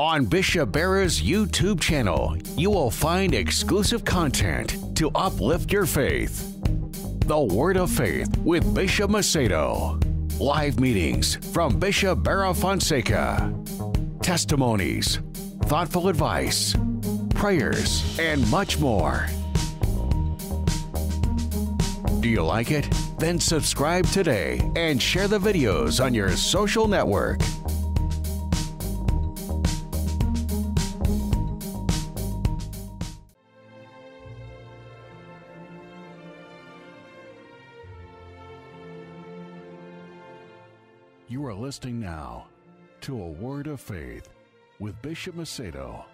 On Bishop Barra's YouTube channel, you will find exclusive content to uplift your faith. The Word of Faith with Bishop Macedo. Live meetings from Bishop Barra Fonseca. Testimonies, thoughtful advice, prayers, and much more. Do you like it? Then subscribe today and share the videos on your social network. You are listening now to A Word of Faith with Bishop Macedo.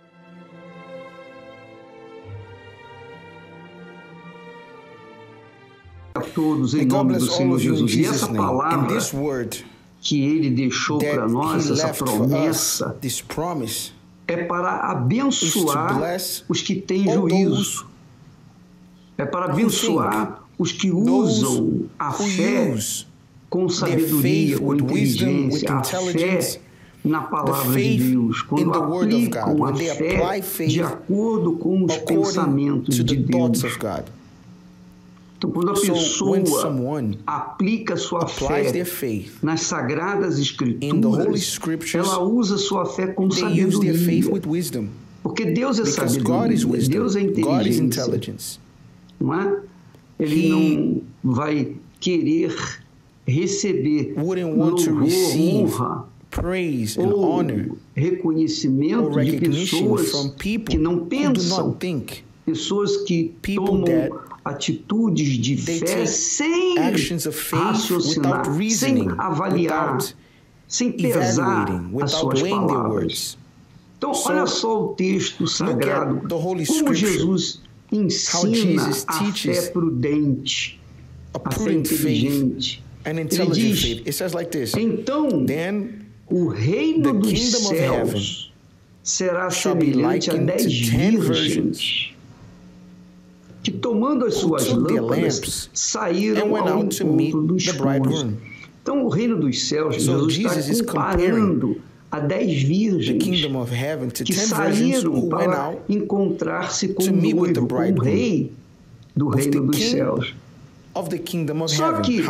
A todos em nome do Senhor Jesus. E essa palavra que Ele deixou para nós, essa promessa, é para abençoar os que têm juízo. É para abençoar os que usam a fé com sabedoria, com inteligência, a fé na palavra de Deus, quando aplicam a fé de acordo com os pensamentos de Deus. Então, quando a pessoa aplica sua fé nas Sagradas Escrituras, ela usa sua fé com sabedoria. Porque Deus é sabedoria, Deus é inteligência. Não é? Ele não vai querer receber louvor, honra, ou reconhecimento de pessoas que não pensam, pessoas que tomam atitudes de fé sem raciocinar, sem avaliar, sem pesar as suas palavras. Então, olha só o texto sagrado, como Jesus ensina a fé prudente, a fé inteligente. Ele diz, então, o reino dos céus será semelhante a 10 virgens que, tomando as suas lâmpadas, saíram ao encontro do esposo. Então, o reino dos céus, Jesus está comparando a 10 virgens que saíram para encontrar-se com o noivo, com o rei do reino dos céus. Só que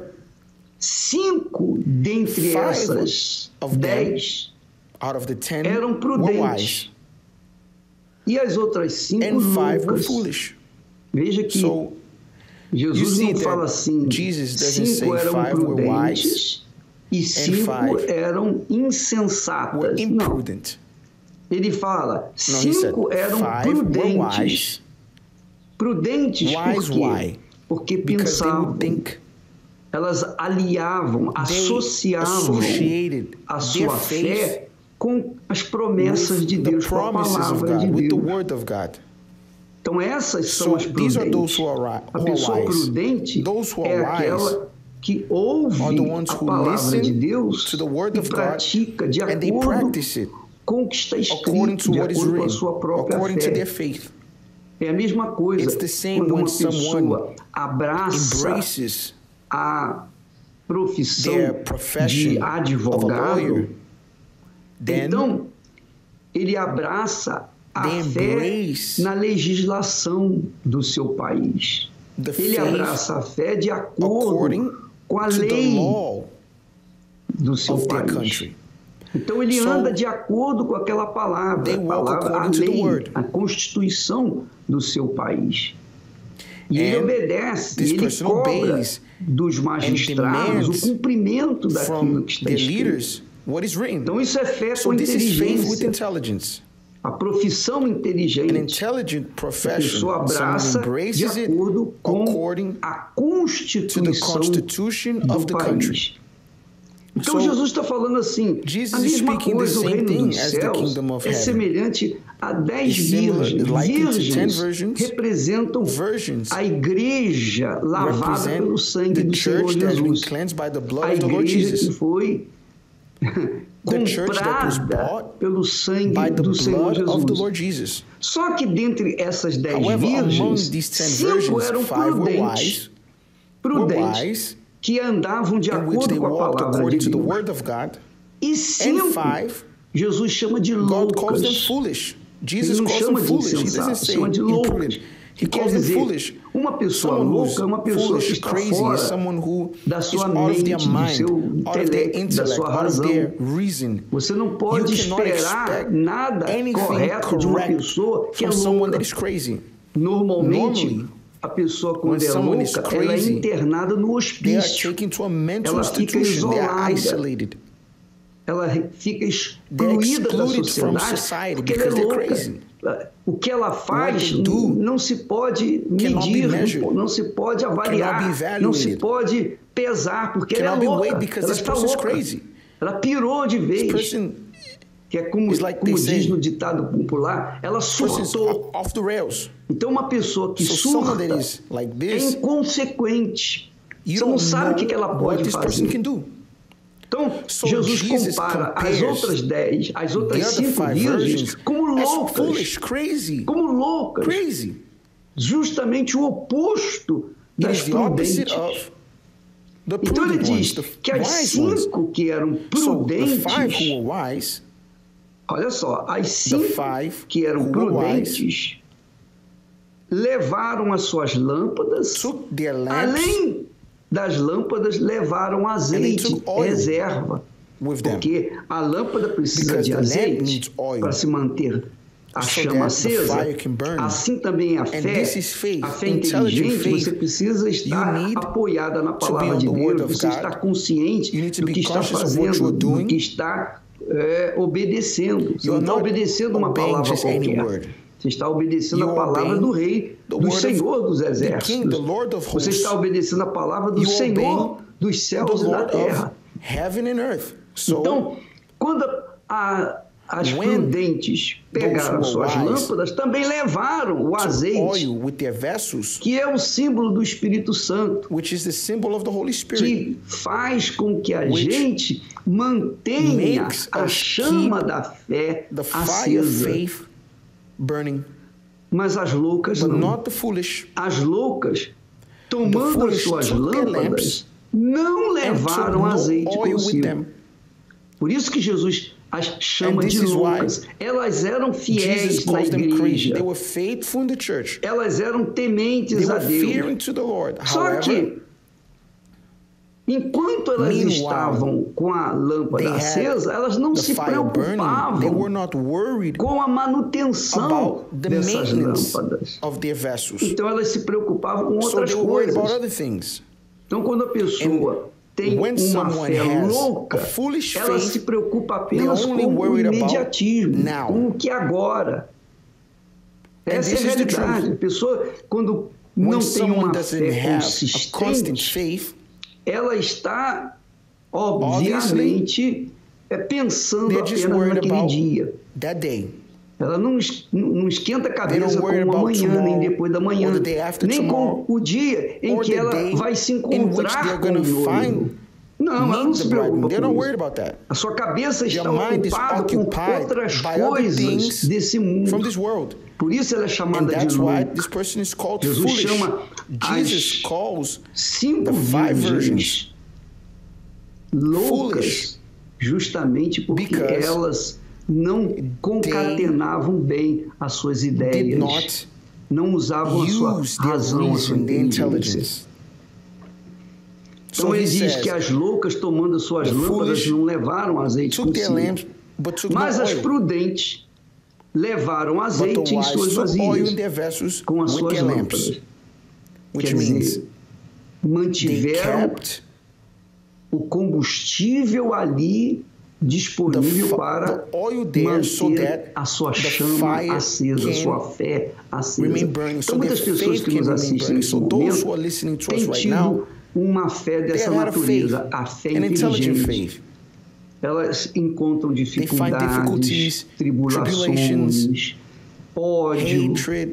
5 dentre essas 10 eram prudentes e as outras 5 loucas. Veja que Jesus não fala assim, 5 eram prudentes e 5 eram insensatas. Não. Ele fala, 5 eram prudentes. Prudentes por quê? Porque pensavam, elas aliavam, associavam a sua fé com as promessas de Deus, com a palavra de Deus. Então essas são as prudentes. A pessoa prudente é aquela que ouve a palavra de Deus e pratica de acordo com o que está escrito, de acordo com a sua própria fé. É a mesma coisa quando uma pessoa abraça a profissão de advogado, então ele abraça a fé na legislação do seu país. Ele abraça a fé de acordo com a lei do seu país. Então ele anda de acordo com aquela palavra, a lei, a constituição do seu país. E ele obedece, ele cobra dos magistrados o cumprimento daquilo que está escrito. Então isso é fé com inteligência. A profissão inteligente, a pessoa abraça de acordo com a constituição do país. Então Jesus está falando assim, a mesma coisa, o reino dos céus é semelhante a 10 virgens. Virgens representam a igreja lavada pelo sangue do Senhor Jesus. A igreja que foi comprada pelo sangue do Senhor Jesus. Só que dentre essas 10 virgens, 5 eram prudentes, que andavam de acordo com a palavra de Deus. E 5 Jesus chama de God calls them loucas. foolish. Ele Jesus não calls them chama de foolish. He insensatas, doesn't say chama de loucas. imprudent. He Quer calls them dizer, foolish. uma pessoa Someone louca who's é uma pessoa que foolish, está crazy, is fora someone who da is sua out of mente, their do seu mind, out of their intelecto, da intellect, sua out of razão. their reason. Você não pode You cannot esperar expect nada anything correto de uma correct pessoa que é from someone louca. that is crazy. Normalmente, Normally, a pessoa when quando é someone is louca, ela é crazy, internada no they are hospício. taken to a mental Ela fica institution. They are isolada. isolated. Ela fica They're excluída da excluded from sociedade society porque ela é because they're louca. crazy. O que ela faz they do não se pode cannot be medir, measured, não se pode cannot avaliar, be não se evaluated, pode pesar, porque ela cannot é be louca. weighed because Ela this está person is louca. crazy. Ela pirou de This vez. person Que é como, is like como they diz say, no ditado popular, ela person is surtou. off the rails. Então uma pessoa que So someone surta that is like é this, inconsequente. you Você não don't sabe o que ela know what pode this person fazer. can do. Então, So Jesus Jesus compara as compares outras 10, as The outras other 5 five virgens virgins como as loucas. foolish, crazy, Como loucas. crazy. Justamente o oposto It das is the opposite prudentes. of the Então ele prudent diz ones, the que as wise ones. 5 que eram So the five prudentes, who were wise, olha só, as the 5 five que eram who were wise, prudentes levaram as suas lâmpadas, took their lamps além das lâmpadas levaram azeite, took oil reserva. with them. Porque a lâmpada precisa Because de the lamp azeite needs oil para se manter a so chama that the acesa. fire can burn. Assim também a fé, this is faith, a fé intelligent inteligente, faith. você precisa estar You need apoiada na be palavra on de the word Deus, of você God. está consciente You need to do be que está conscious of what you fazendo, are doing. do que está obedecendo. Você You não are está not obedecendo uma obeying palavra just any qualquer. word. Você está obedecendo You a are palavra obeying do Rei, the do word of Senhor dos the King, exércitos. the Lord of Você hosts. está obedecendo a palavra do You Senhor obeying dos The céus e da Lord terra. of heaven and earth. So Então, quando as when prudentes pegaram those who suas are wise lâmpadas, também levaram o took azeite, oil with their vessels, que é o símbolo do Espírito Santo, which is the symbol of the Holy Spirit, que faz com que a Which gente mantenha makes a us chama keep da fé the fire of acesa. faith burning. Mas as loucas But não. not the foolish. As loucas, tomando as foolish suas took their lâmpadas, lamps não And levaram took no azeite oil with consigo. them. Por isso que Jesus as chama And this de is why loucas. Elas eram Jesus fiéis na calls them crazy. igreja. They were faithful in the church. Elas eram tementes They a were Deus. fearing to the Lord. Só However, que, enquanto elas meanwhile, estavam com a they lâmpada had acesa, elas não the se fire burning. They preocupavam were not worried com a manutenção about the dessas maintenance lâmpadas. of their vessels. Então elas se preocupavam com So outras they were worried about coisas. other things. Então quando a pessoa tem when uma someone fé has louca, a foolish ela faith, se preocupa apenas they only com o worried about imediatismo, now. com o que agora. Essa é a this is the realidade. truth. A pessoa, quando When não tem someone uma doesn't fé have a constant consistente, faith, ela está, obviamente, pensando they're just apenas worried naquele about dia. that day. Ela não esquenta a cabeça don't com worry o about amanhã, tomorrow, nem depois da manhã, or the day after nem tomorrow, com o dia em or que the ela day vai se in which encontrar they're com o gonna noivo. find Não, ela não meet se the bridegroom. preocupa They're not com worried isso. about that. A sua cabeça está Their mind is ocupada com occupied outras by other coisas things desse mundo. from this world. Por isso ela é And chamada de that's why louca. this person is called Jesus foolish. chama Jesus as calls 5 the five virgens loucas, foolish justamente porque because elas não concatenavam bem as suas did ideias, not não usavam a sua use their razão, a sua reason, their inteligência. intelligence. Então So ele he diz says, que as loucas, tomando as suas the lâmpadas, foolish não levaram azeite took their consigo. lamps, but took Mas no as oil. prudentes levaram But azeite the em wise suas took oil in vasilhas, their vessels com as with suas their lamps, lâmpadas. which Quer means dizer, they mantiveram kept o combustível ali disponível para the oil there so manter that a sua the chama fire acesa, a can sua fé acesa. remain burning, so Então, their muitas pessoas faith que can nos remain assistem burning. nesse So those who are momento listening to us têm right tido now, uma fé they dessa have had a faith, natureza, a fé an intelligent inteligente. faith. Elas encontram They find dificuldades, difficulties, tribulações, ódio. hatred.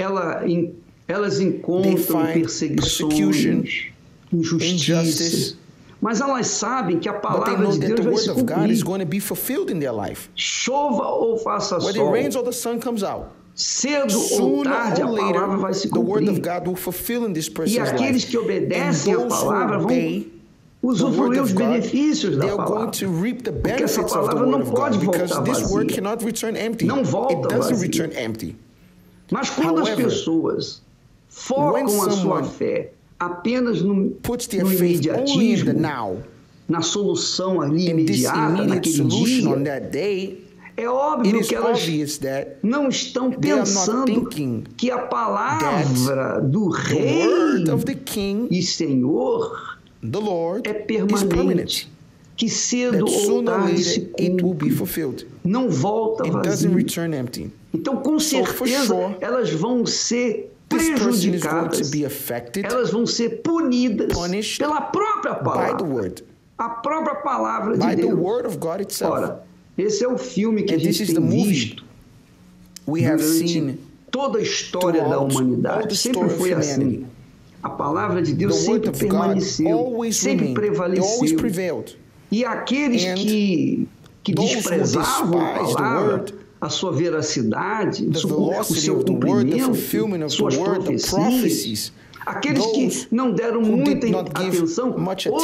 Elas They encontram find persecution, perseguições, injustiças. injustice. Mas elas sabem que a But they palavra know de that Deus the vai word se of God is cumprir. going to be fulfilled in their life. Chova ou faça Whether it sol, rains or the sun comes out, cedo ou sooner tarde a or palavra vai later, se the word of cumprir. God will fulfill in this E person's aqueles life. que And obedecem a those who palavra vão obey usufruir os benefícios da palavra. Porque essa palavra não pode voltar vazia. Não volta vazia. Mas quando as pessoas focam a sua fé apenas no imediatismo, na solução ali imediata, naquele dia, é óbvio que elas não estão pensando que a palavra do Rei e Senhor é permanente, que cedo ou tarde se cumpre, não volta vazio. Então, com certeza, elas vão ser prejudicadas, elas vão ser punidas pela própria palavra, a própria palavra de Deus. Ora, esse é o filme que a gente tem visto durante toda a história da humanidade. Sempre foi assim. A palavra de Deus sempre permaneceu, sempre prevaleceu. E aqueles que desprezavam a palavra, a sua veracidade, o seu cumprimento, suas profecias, aqueles que não deram muita atenção,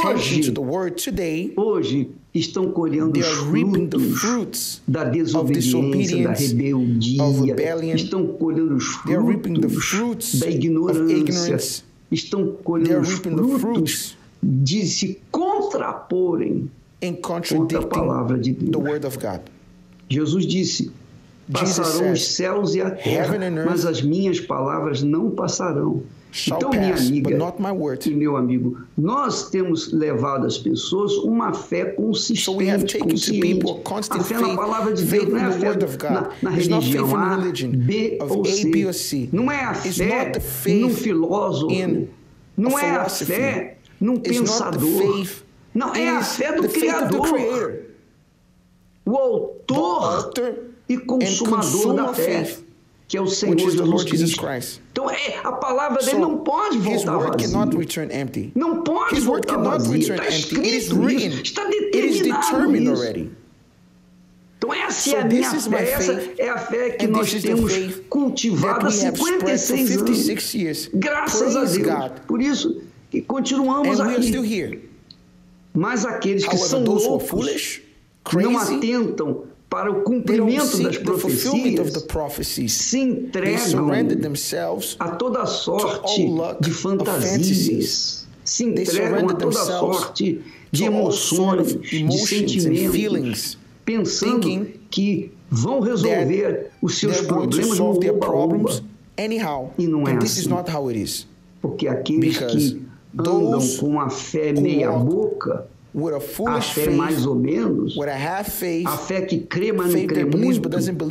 hoje estão colhendo os frutos da desobediência, da rebeldia, estão colhendo os frutos da ignorância, estão colhendo os frutos de se contraporem contra a palavra de Deus. Jesus disse: passarão os céus e a terra, mas as minhas palavras não passarão. Então, minha amiga e meu amigo, nós temos levado às pessoas uma fé consistente, consciente. A fé na palavra de Deus não é a fé na religião A, B ou C. Não é a fé num filósofo. Não é a fé num pensador. Não, é a fé do Criador. O autor e consumador da fé, que é o Senhor Jesus Cristo. Então, a palavra dele não pode voltar vazia. Não pode voltar vazia. Está escrito isso. Está determinado isso. Então, essa é a minha fé. Essa é a fé que nós temos cultivado há 56 anos. Graças a Deus. Por isso que continuamos aqui. Mas aqueles que são loucos, não atentam para o cumprimento das profecias, se entregam a toda sorte de fantasias, se entregam a toda sorte de emoções, de sentimentos, pensando que vão resolver os seus problemas no oba-oba. E não é assim. Porque aqueles que andam com a fé meia-boca, a fé mais ou menos, a fé que crê, mas não crê muito,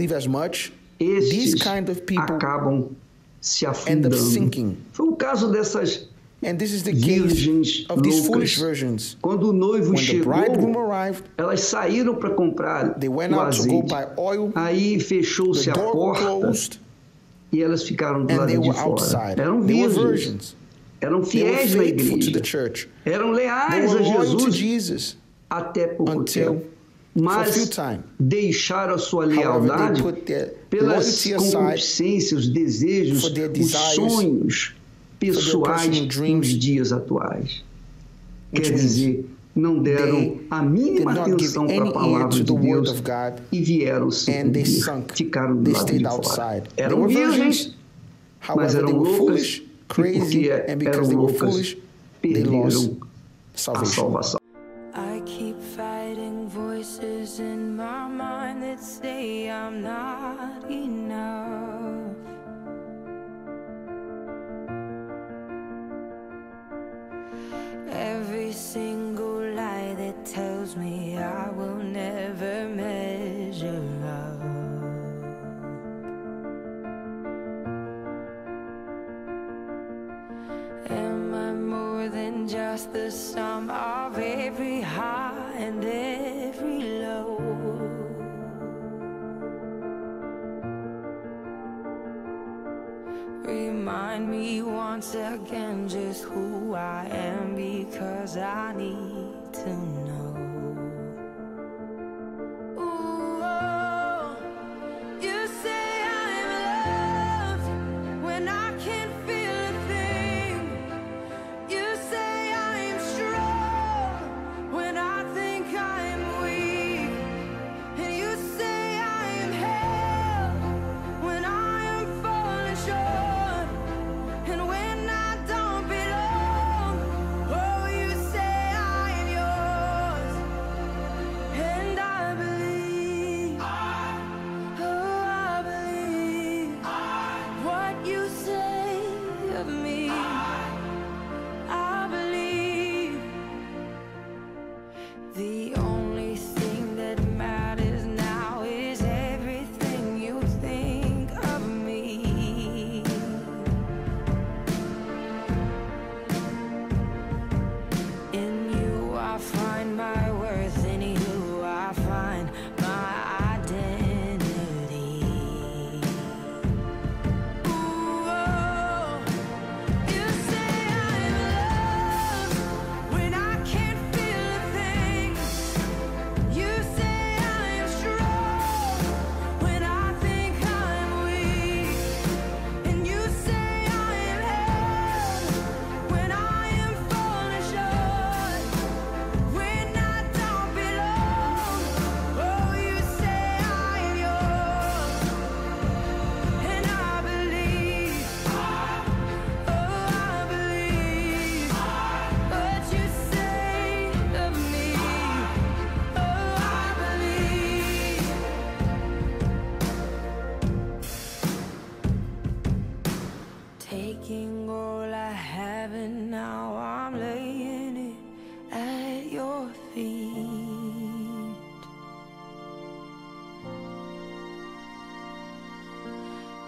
estes acabam se afundando. Foi o caso dessas virgens loucas. Quando o noivo chegou, elas saíram para comprar o azeite. Aí fechou-se a porta e elas ficaram do lado de fora. Eram virgens. Eram fiéis na igreja, eram leais a Jesus até pouco tempo, mas deixaram a sua lealdade pelas concupiscências, os desejos, os sonhos pessoais nos dias atuais. Quer dizer, não deram a mínima atenção para a palavra de Deus e vieram se ficaram do lado de fora. Eram virgens, mas eram loucas. Porque eram loucas, perderam a salvação. I keep fighting voices in my mind that say I'm not enough. Every single lie that tells me I will never measure up. Am I more than just the sum of every high and every low? Remind me once again just who I am, because I need to know.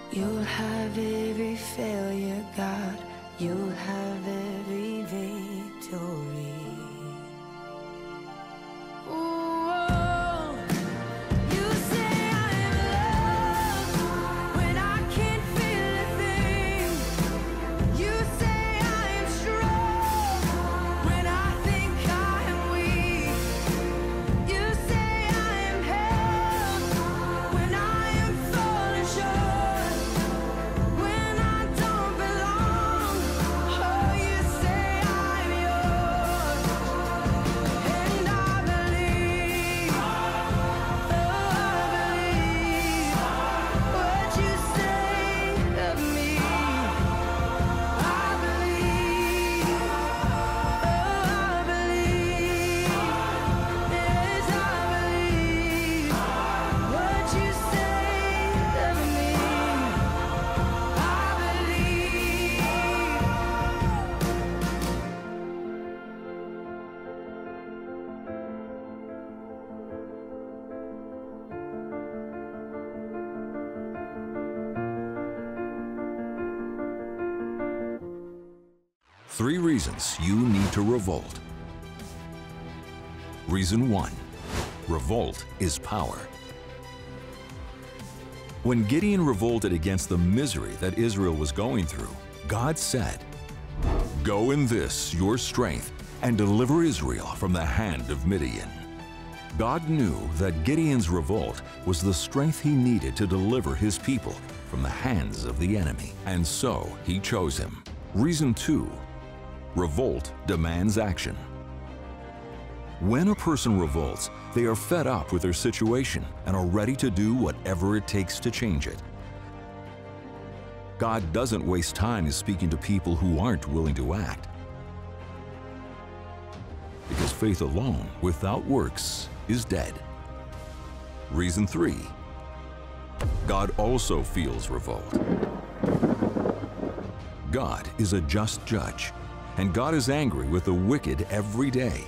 You'll have every failure, God. You'll have every victory. Three reasons you need to revolt. Reason 1. Revolt is power. When Gideon revolted against the misery that Israel was going through, God said, "Go in this, your strength, and deliver Israel from the hand of Midian." God knew that Gideon's revolt was the strength he needed to deliver his people from the hands of the enemy, and so he chose him. Reason 2. Revolt demands action. When a person revolts, they are fed up with their situation and are ready to do whatever it takes to change it. God doesn't waste time speaking to people who aren't willing to act. Because faith alone, without works, is dead. Reason 3. God also feels revolt. God is a just judge, and God is angry with the wicked every day.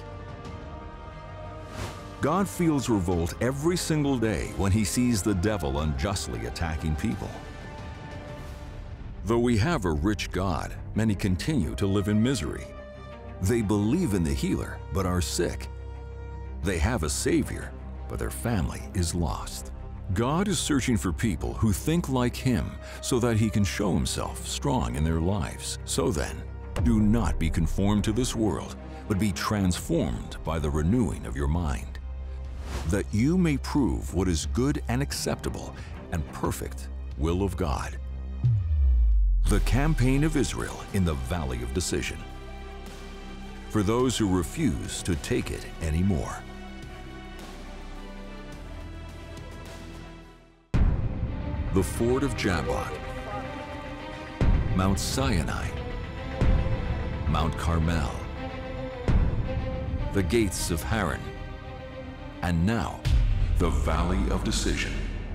God feels revolt every single day when he sees the devil unjustly attacking people. Though we have a rich God, many continue to live in misery. They believe in the healer, but are sick. They have a savior, but their family is lost. God is searching for people who think like him so that he can show himself strong in their lives. So then, do not be conformed to this world, but be transformed by the renewing of your mind, that you may prove what is good and acceptable and perfect will of God. The campaign of Israel in the Valley of Decision. For those who refuse to take it anymore. The Ford of Jabbok, Mount Sinai, Mount Carmel, the gates of Haran, and now the Valley of Decision.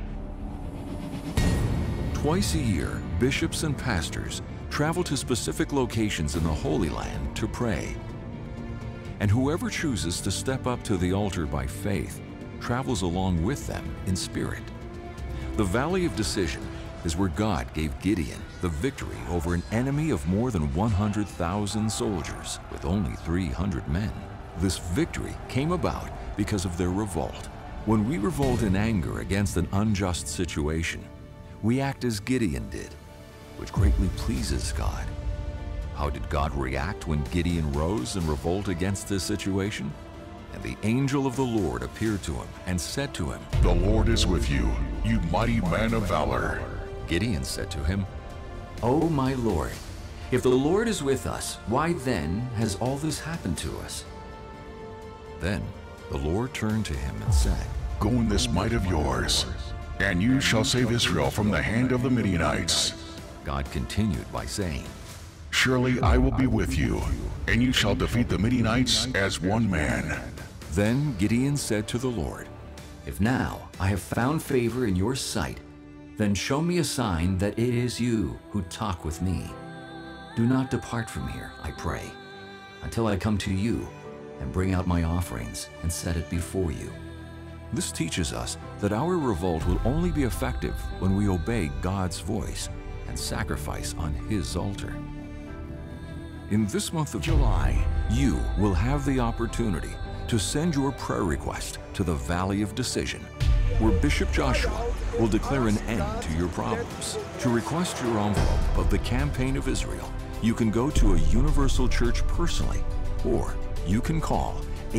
Twice a year, bishops and pastors travel to specific locations in the Holy Land to pray. And whoever chooses to step up to the altar by faith travels along with them in spirit. The Valley of Decision is where God gave Gideon the victory over an enemy of more than 100,000 soldiers with only 300 men. This victory came about because of their revolt. When we revolt in anger against an unjust situation, we act as Gideon did, which greatly pleases God. How did God react when Gideon rose and revolted against this situation? And the angel of the Lord appeared to him and said to him, "The Lord is with you, you mighty man of valor." Gideon said to him, "O my Lord, if the Lord is with us, why then has all this happened to us?" Then the Lord turned to him and said, "Go in this might of yours, and you shall save Israel from the hand of the Midianites." God continued by saying, "Surely I will be with you, and you shall defeat the Midianites as one man." Then Gideon said to the Lord, "If now I have found favor in your sight, then show me a sign that it is you who talk with me. Do not depart from here, I pray, until I come to you and bring out my offerings and set it before you." This teaches us that our revolt will only be effective when we obey God's voice and sacrifice on His altar. In this month of July, you will have the opportunity to send your prayer request to the Valley of Decision, where Bishop Joshua will declare an end to your problems. To request your envelope of the Campaign of Israel, you can go to a Universal Church personally, or you can call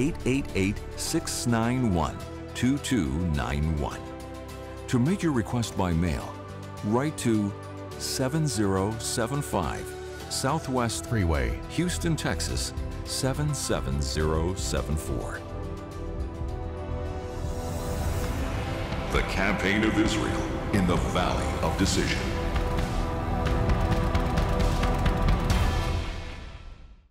888-691-2291. To make your request by mail, write to 7075 Southwest Freeway, Houston, Texas 77074. The Campaign of Israel in the Valley of Decision.